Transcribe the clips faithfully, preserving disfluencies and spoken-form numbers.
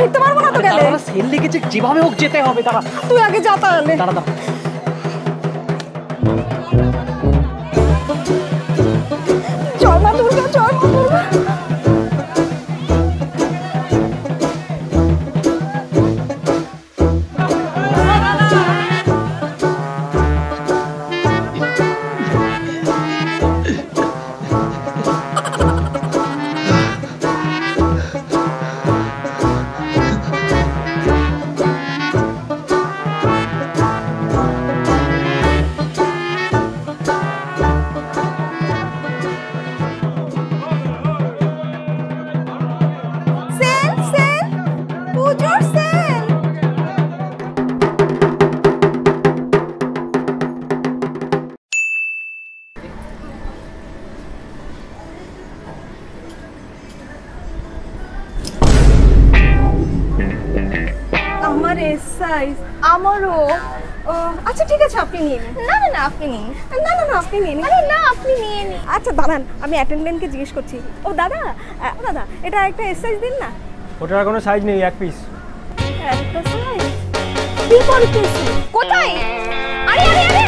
ফিরতে পারবো না তো গেলে। দাঁড়া, সেল লেগেছে, যেভাবে হোক যেতে হবে। দাঁড়া, তুই আগে যা তাহলে। দাঁড়া দাঁড়া, জয় মা দুর্গা, জয় মা দুর্গা। আমারও। আচ্ছা ঠিক আছে, আপনি নিয়ে নিন। না না না আপনি নিন। না না না আপনি নিয়ে নিন। আরে না আপনি নিয়ে নিন। আচ্ছা দাঁড়ান, আমি অ্যাটেন্ডেন্টকে জিজ্ঞেস করছি। ও দাদা, ও দাদা এটা একটা এস সাইজ দিন না। ওটার কোনো সাইজ নেই, এক পিস। একটা সাইজ? কি করছিস? কোথায়? আরে আরে আরে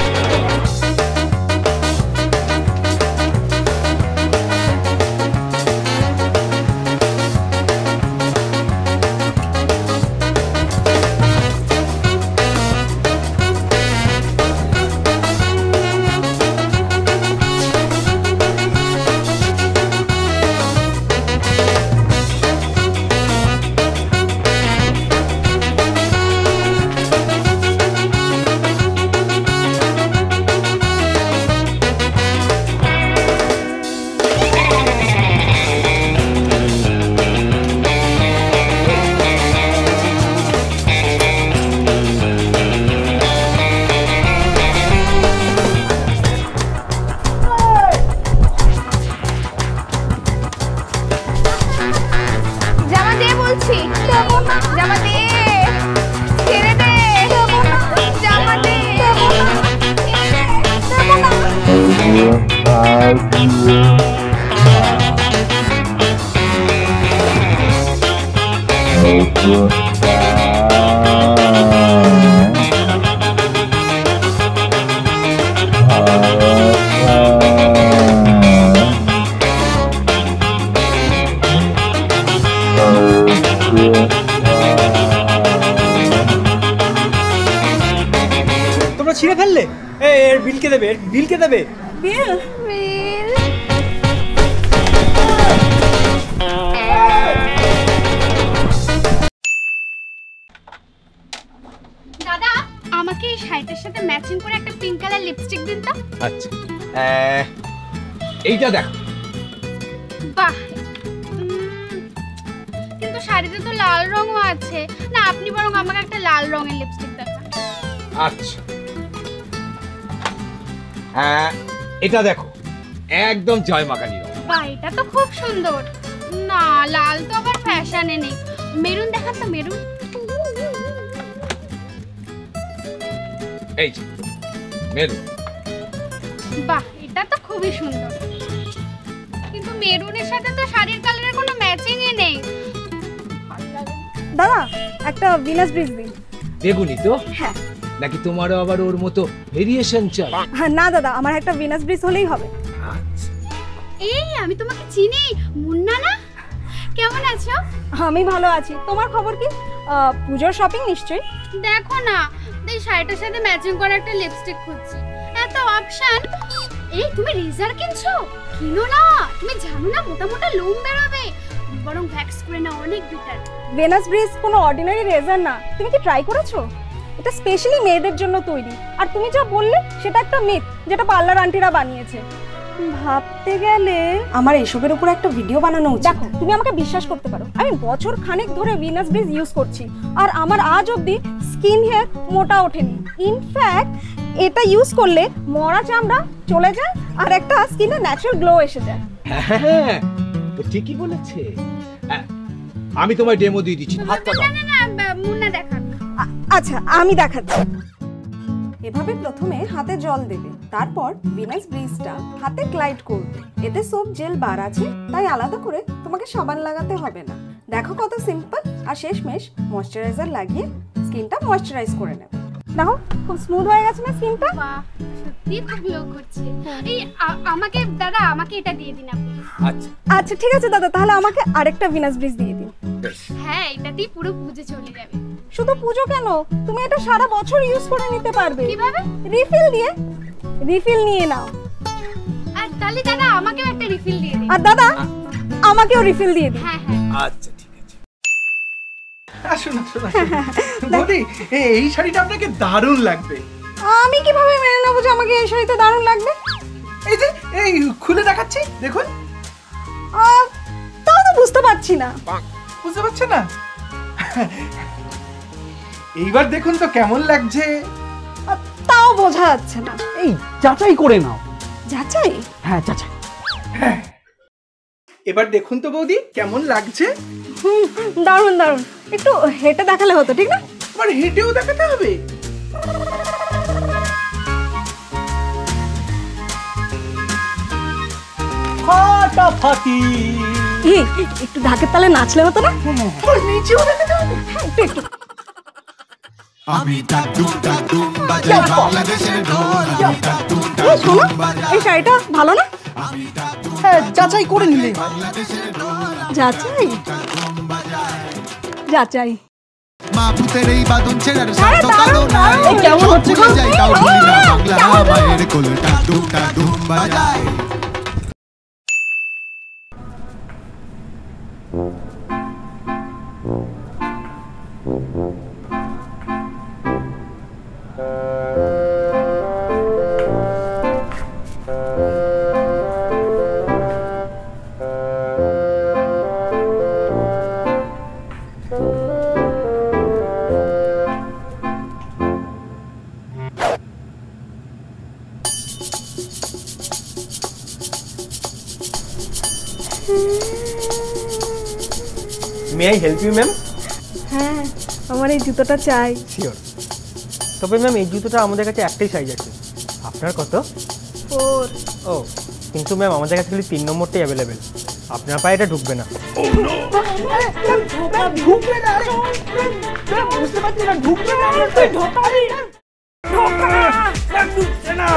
ছিঁড়ে ফেললে? এর বিল কে দেবে? বিল কে দেবে? বিল বিল দাদা, আমাকে এই শাড়িটার সাথে ম্যাচিং করে একটা পিঙ্ক কালার লিপস্টিক দিন তো। আচ্ছা, এইটা দেখ। বাহ, কিন্তু শাড়িতে তো লাল রঙও আছে। না, আপনি বরং আমাকে একটা লাল রঙের লিপস্টিক দেখান। আচ্ছা, এটা দেখো, একদম জয়মাকালী রং। বাহ, এটা তো খুব সুন্দর। না, লাল তো আবার ফ্যাশনে নেই। মেরুন দেখান তো, মেরুন। এই যে মেরুন। বাহ, এটা তো খুবই সুন্দর, কিন্তু মেরুনের সাথে তো শাড়ির কালারের কোনো ম্যাচিংই নেই। দাদা একটা ভিনাস ব্রিজ দিন। বেগুনি তো? হ্যাঁ। নাকি তোমারও আবার ওর মতো ভেরিয়েশন চাই? হ্যাঁ না দাদা, আমার একটা ভিনাস ব্রিজ হলেই হবে। এই, আমি তোমাকে চিনি, মুন্না না? কেমন আছো? আমি ভালো আছি। তোমার খবর কি? পুজোর শপিং নিশ্চয়ই। দেখো না, এই শাড়িটার সাথে ম্যাচিং করা একটা লিপস্টিক খুঁজছি, এত অপশন। এই, তুমি রেজার কিনছো? কিনো না, তুমি জানো না মোটা মোটা লোম বেরোবে, বরং ভ্যাক্স করে না, অনেক বেটার। ভিনাস ব্রিজ কোনো অর্ডিনারি রেজার না। তুমি কি ট্রাই করেছো? এটা স্পেশালি মেয়েদের জন্য তৈরি। আর তুমি যা বললে সেটা একটা মিথ, যেটা পার্লার আন্টিরা বানিয়েছে। ভাবতে গেলে আমার এইসবের উপর একটা ভিডিও বানানো উচিত। দেখো, তুমি আমাকে বিশ্বাস করতে পারো, আমি বছর খানেক ধরে ভিনাস ব্রিজ ইউজ করছি, আর আমার আজ অবধি স্কিন হেয়ার মোটা ওঠেনি। ইনফ্যাক্ট এটা ইউজ করলে মরা চামড়া চলে যায় আর একটা স্কিনে ন্যাচারাল গ্লো এসে যায়। হ্যাঁ, তো ঠিকই বলেছে। আমি তোমায় ডেমো দিয়ে দিচ্ছি। হাতটা দাও। না না না, মুন্না দেখান। আচ্ছা, আমি দেখাচ্ছি। এভাবে প্রথমে হাতে জল দেবে, তারপর ভিনাস ব্রিজটা হাতে গ্লাইড করবে। এতে সোপ জেল বার আছে, তাই আলাদা করে তোমাকে সাবান লাগাতে হবে না। দেখো কত সিম্পল, আর শেষমেশ ময়শ্চারাইজার লাগিয়ে স্কিনটা ময়শ্চারাইজ করে নেবে। দেখো খুব স্মুথ হয়ে গেছে না স্কিনটা। বাহ, সত্যি খুব গ্লো করছে। এই আ- আমাকে দাদা আমাকে এটা দিয়ে দিন আপনি। আচ্ছা আচ্ছা ঠিক আছে দাদা, তাহলে আমাকে আরেকটা ভিনাস ব্রিজ দিয়ে দিন। হ্যাঁ, এটাতেই পুরো পুজো চলে যাবে। শুধু পুজো কেন, তুমি এটা সারা বছর ইউজ করে নিতে পারবে। কিভাবে? রিফিল দিয়ে। রিফিল নিয়ে নাও। আর তাহলে দাদা আমাকেও একটা রিফিল দিয়ে দিন। আর দাদা আমাকেও রিফিল দিয়ে দিন। হ্যাঁ হ্যাঁ আচ্ছা ঠিক আছে। আসুন আসুন আসুন। বৌদি এ- এই শাড়িটা আপনাকে দারুণ লাগবে। আমি কিভাবে মেনে নেবো যে আমাকে এই শাড়িতে দারুণ লাগবে? এই যে এই খুলে দেখাচ্ছি দেখুন। আহ, তাও তো বুঝতে পারছি না। বুঝতে পারছেন না? এইবার দেখুন তো কেমন লাগছে। আহ, তাও বোঝা যাচ্ছে না। এই যাচাই করে নাও। যাচাই? হ্যাঁ যাচাই। হ্যাঁ, এবার দেখুন তো বৌদি কেমন লাগছে। হুম, দারুণ দারুণ। একটু হেঁটে দেখালে হতো, ঠিক না? আবার হেঁটেও দেখাতে হবে? ফাটাফাটি। এই, একটু ঢাকের তালে নাচলে হতো না? আবার নিচেও দেখাতে হবে? হ্যাঁ, একটু একটু। আমি ডাকডুম ডাকডুম বাজাই বাংলাদেশের ঢোল আমি ডাকডুম এই শোনো, এই শাড়িটা ভালো না? হ্যাঁ যাচাই করে নিলেই হয়। বাংলাদেশের ঢোল যাচাই যাচাই। মা ভূতের এই বাদন ছেড়ার আরে সাধ্য কারো দারুণ, নাই দারুণ। কেমন হচ্ছে ভুলে যাই তাও ভুলি না বাংলা কেমন হলো? মায়ের কোলে ডাকডুম ডাকডুম বাজাই may I help you ma'am? হ্যাঁ, আমার এই জুতোটা চাই। শিওর। তবে ম্যাম এই জুতোটা আমাদের কাছে একটাই সাইজ আছে। আপনার কত? ফোর। ও, কিন্তু ম্যাম আমাদের কাছে খালি তিন নম্বরটাই অ্যাভেলেবেল। আপনার পায়ে এটা ঢুকবে না। ঢুকবে না আরে। বুঝতে পারছি না ঢুকবে না। ঢোকাবি। ঢুকছে না।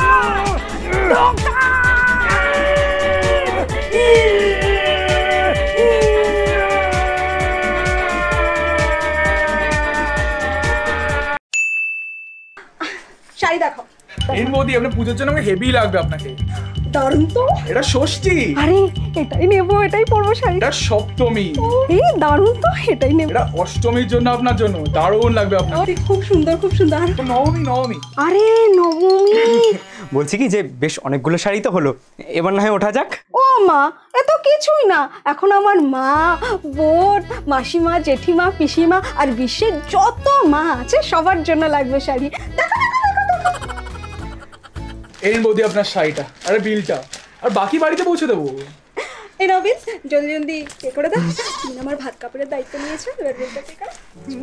শাড়ি দেখো। এই বৌদি আপনার পুজোর জন্য আমাকে হেভি লাগবে আপনাকে। দারুণ তো। এটা ষষ্ঠী, আরে এটাই নেবো, এটাই পরবো শাড়ি। এটা সপ্তমী, এই দারুণ তো, এটাই নেবো। এটা অষ্টমীর জন্য আপনার জন্য দারুণ লাগবে আপনার। আরে খুব সুন্দর খুব সুন্দর। এটা নবমী নবমী। আরে নবমী। বলছি কি যে বেশ অনেকগুলো শাড়ি তো হলো, এবার না হয় ওঠা যাক। ও মা, এত কিছুই না। এখন আমার মা, বোন, মাসিমা, জেঠিমা, পিসিমা আর বিশ্বের যত মা আছে সবার জন্য লাগবে শাড়ি। দেখো দেখো দেখো দেখো। এই বৌদি আপনার শাড়িটা, আরে বিলটা, আর বাকি বাড়িতে পৌঁছে দেবো। এই নবীন, জলদি জলদি পে করে দাও। তুমি আমার ভাত কাপড়ের দায়িত্ব নিয়েছো, এবার বিলটা পে করো।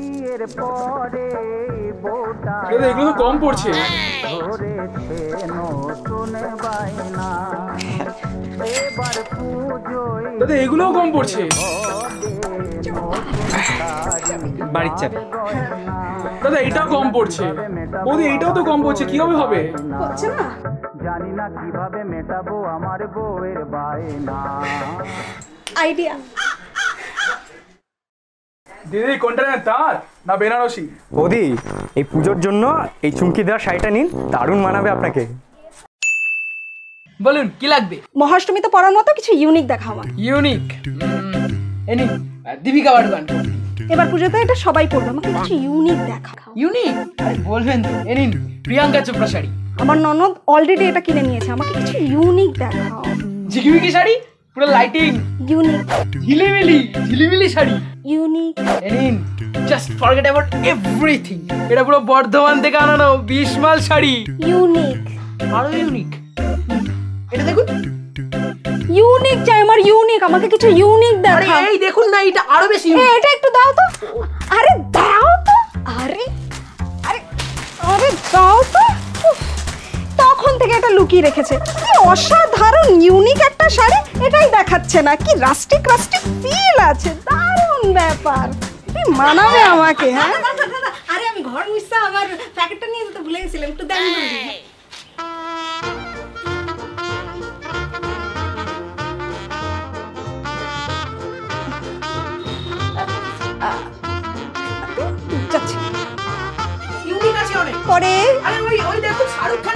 দাদা এগুলো তো কম পড়ছে। দাদা এগুলোও কম পড়ছে। বাড়ির চাবি। দাদা এটাও কম পড়ছে। বৌদি এইটাও তো কম পড়ছে, কিভাবে হবে? হচ্ছে না? আইডিয়া। দিদি কোনটা নেন, তার না বেনারসি? বৌদি এই পুজোর জন্য এই চুমকি দেওয়া শাড়িটা নিন, দারুণ মানাবে আপনাকে। বলুন কি লাগবে? মহাষ্টমীতে পরার মতো কিছু ইউনিক দেখাও আমার। Unique any Deepika Padukone. এবার পুজোতে এটা সবাই পরবে, আমাকে কিছু ইউনিক দেখাও। ইউনিক আরে বলবেন তো, এনি প্রিয়াঙ্কা চোপড়া শাড়ি। আমার ননদ অলরেডি এটা কিনে নিয়েছে, আমাকে কিছু ইউনিক দেখাও। ঝিকিমিকি শাড়ি, পুরো লাইটিং, ইউনিক ঝিলিমিলি ঝিলিমিলি শাড়ি। Unique any just forget about everything. এটা পুরো বর্ধমান থেকে আনানো বিশ মাল শাড়ি। ইউনিক আরো ইউনিক, এটা দেখুন। ইউনিক চাই আমার, ইউনিক। আমাকে কিছু ইউনিক আরে দেখাও। এই দেখুন না, এটা আরো বেশি এ, এটা একটু দাও তো। আরে দাও তো। আরে আরে আরে দাও তো। উফ, তখন থেকে এটা লুকিয়ে রেখেছে। কি অসাধারণ ইউনিক একটা শাড়ি, এটাই দেখাচ্ছে। লাগছে না, কি রাস্টিক রাস্টিক ফিল আছে, দারুণ ব্যাপার। তুই মানাবে আমাকে। হ্যাঁ আরে আমি ঘর মুছতে আমার প্যাকেটটা নিয়ে যেতে ভুলে গেছিলাম, একটু দেন না। যাচ্ছি ইউনিক আছে অনেক। পরে আরে ওই ওই দেখো শাহরুখ